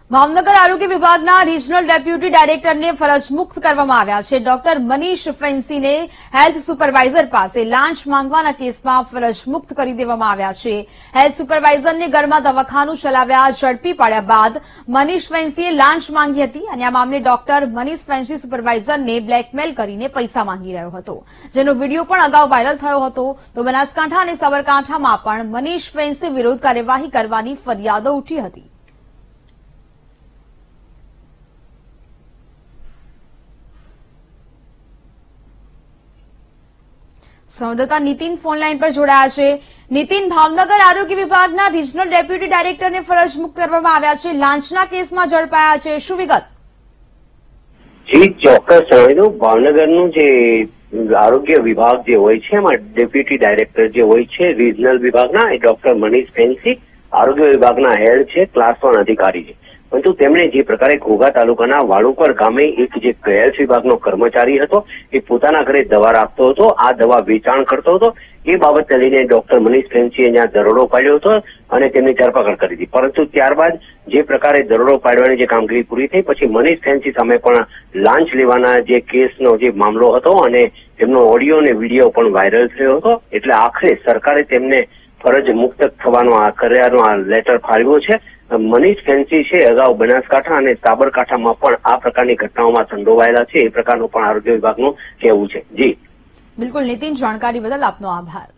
ભાવનગર આરોગ્ય વિભાગના regional deputy ડાયરેક્ટરને ફરજ મુક્ત કરવામાં આવ્યા છે. ડોક્ટર મનીષ ફેન્સીને હેલ્થ સુપરવાઇઝર પાસે લાંચ માંગવાના કેસમાં ફરજ મુક્ત કરી દેવામાં આવ્યા છે. હેલ્થ સુપરવાઇઝરને ઘરમાં દવાખાનું ચલાવ્યા ઝડપી પાડ્યા બાદ મનીષ ફેન્સીએ લાંચ માંગી હતી અને આ મામલે ડોક્ટર મનીષ ફેન્સી સુપરવાઇઝરને બ્લેકમેલ કરીને પૈસા માંગી રહ્યો હતો, જેનો વિડીયો પણ અગાઉ વાયરલ થયો હતો. તો બનાસકાંઠા અને સાબરકાંઠામાં પણ મનીષ ફેન્સી વિરુદ્ધ કાર્યવાહી કરવાની ફરિયાદો ઉઠી હતી. સંવાદદાતા નીતિન ફોનલાઈન પર જોડાયા છે. નીતિન, ભાવનગર આરોગ્ય વિભાગના રિજનલ ડેપ્યુટી ડાયરેક્ટરને ફરજ મુક્ત કરવામાં આવ્યા છે, લાંચના કેસમાં ઝડપાયા છે, શું વિગત? જી ચોક્કસ જણાવ્યું. ભાવનગરનું જે આરોગ્ય વિભાગ જે હોય છે એમાં ડેપ્યુટી ડાયરેક્ટર જે હોય છે રિજનલ વિભાગના એ ડોક્ટર મનીષ ફેન્સી આરોગ્ય વિભાગના હેડ છે, ક્લાસ 1 અધિકારી છે. પરંતુ તેમણે જે પ્રકારે ઘોઘા તાલુકાના વાળુકર ગામે એક જે હેલ્થ વિભાગનો કર્મચારી હતો એ પોતાના ઘરે દવા રાખતો હતો, આ દવા વેચાણ કરતો હતો, એ બાબતને લઈને ડોક્ટર મનીષ ફેન્સીએ ત્યાં દરોડો પાડ્યો હતો અને તેમની ધરપકડ કરી હતી. પરંતુ ત્યારબાદ જે પ્રકારે દરોડો પાડવાની જે કામગીરી પૂરી થઈ પછી મનીષ ફેન્સી સામે પણ લાંચ લેવાના જે કેસનો જે મામલો હતો અને તેમનો ઓડિયો અને વિડીયો પણ વાયરલ થયો હતો. એટલે આખરે સરકારે તેમને ફરજ મુક્ત થવાનો કર્યાનો આ લેટર ફાળવ્યો છે. મનીષ ફેન્સી છે અગાઉ બનાસકાંઠા અને સાબરકાંઠામાં પણ આ પ્રકારની ઘટનાઓમાં સંડોવાયેલા છે, એ પ્રકારનું પણ આરોગ્ય વિભાગનું કહેવું છે. જી બિલકુલ નીતિન, જાણકારી બદલ આપનો આભાર.